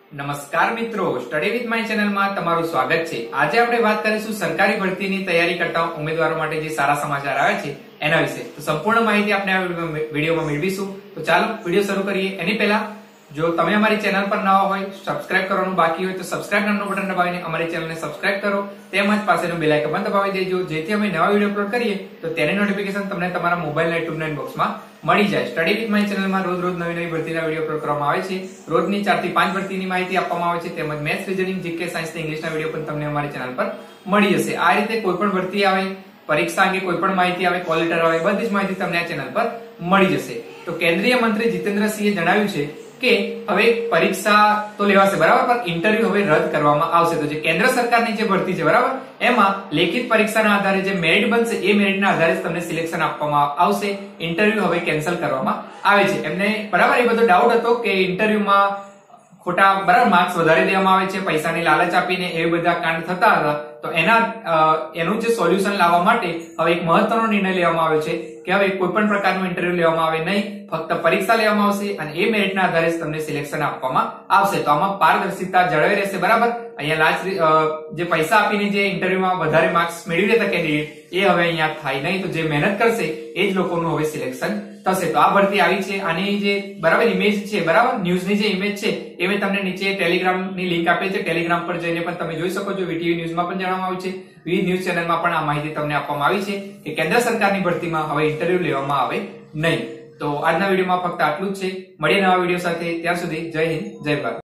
નમસ્કાર મિત્રો, study with my ચેનલમાં તમારું સ્વાગત છે। આજે આપણે વાત કરીશું સરકારી ભરતીની તૈયારી કરતા ઉમેદવારો માટે જે સારા સમાચાર આવ્યા છે એના વિશે। તો સંપૂર્ણ માહિતી આપણે આ વિડીયોમાં મેળવીશું। તો ચાલો વિડીયો શરૂ કરીએ। એની પહેલા જો તમે અમારી ચેનલ પર નવા હોય, સબસ્ક્રાઇબ કરવાનું બાકી હોય તો સબસ્ક્રાઇબ નામનું બટન દબાવીને અમારી ચેનલને સબસ્ક્રાઇબ કરો। તેમજ પાસેનું બેલ આઇકન પણ દબાવી દેજો, જેથી અમે નવા વિડીયો અપલોડ કરીએ તો તેની નોટિફિકેશન તમને તમારા મોબાઈલના યુટ્યુબના ઇનબોક્સમાં મળી જાય। સ્ટડી વિથ માય ચેનલમાં રોજ નવી ભરતીના વિડીયો અપલોડ કરવામાં આવે છે। રોજની 4 થી 5 ભરતીની માહિતી આપવામાં આવે છે, તેમજ મેથ્સ, રીઝનિંગ, જીકે, સાયન્સ અને ઇંગ્લિશના વિડીયો પણ તમને અમારી ચેનલ પર મળી જશે। આ રીતે કોઈ પણ ભરતી આવે, પરીક્ષા અંગે કોઈ પણ માહિતી આવે, કોલ લેટર આવે, બધી જ માહિતી તમને આ ચેનલ પર મળી જશે। તો કેન્દ્રીય મંત્રી જીતેન્દ્રસિંહે જણાવ્યું છે કે હવે પરીક્ષા તો લેવાશે બરાબર, પણ ઇન્ટરવ્યુ હવે રદ કરવામાં આવશે। તો જે કેન્દ્ર સરકારની જે ભરતી છે બરાબર, એમાં લેખિત પરીક્ષાના આધારે જે મેરિટ બનશે એ મેરિટના આધારે તમને સિલેક્શન આપવામાં આવશે। ઇન્ટરવ્યુ હવે કેન્સલ કરવામાં આવે છે। એમને બરાબર એ બધો ડાઉટ હતો કે ઇન્ટરવ્યુમાં ખોટા બરાબર માર્ક્સ વધારી દેવામાં આવે છે, પૈસાની લાલચ આપીને એવી બધા કાંડ થતા હતા। તો એનું જે સોલ્યુશન લાવવા માટે હવે એક મહત્વનો નિર્ણય લેવામાં આવ્યો છે કે હવે કોઈ પણ પ્રકારનું ઇન્ટરવ્યુ લેવામાં આવે નહીં, ફક્ત પરીક્ષા લેવામાં આવશે અને એ મેરિટના આધારે તમને સિલેક્શન આપવામાં આવશે। તો આમાં પારદર્શિતા જળવાઈ રહેશે બરાબર। અહીંયા લાંચ જે પૈસા આપીને જે ઇન્ટરવ્યુમાં વધારે માર્ક્સ મેળવી લેતા કેન્ડિડેટ એ હવે અહીંયા થાય નહીં। તો જે મહેનત કરશે એ જ લોકોનું હવે સિલેક્શન થશે। તો આ ભરતી આવી છે। આની જે બરાબર ઇમેજ છે બરાબર, ન્યૂઝની જે ઇમેજ છે એ મેં તમને નીચે ટેલિગ્રામની લિંક આપી છે, ટેલિગ્રામ પર જઈને પણ તમે જોઈ શકો છો। વીટીવી ન્યૂઝમાં પણ જણાવવામાં આવ્યું છે, વિવિધ ન્યૂઝ ચેનલમાં પણ આ માહિતી તમને આપવામાં આવી છે કે કેન્દ્ર સરકારની ભરતીમાં હવે ઇન્ટરવ્યુ લેવામાં આવે નહીં। તો આજના વિડીયોમાં ફક્ત આટલું જ છે। મળીએ નવા વિડીયો સાથે, ત્યાં સુધી જય હિન્દ, જય ભારત।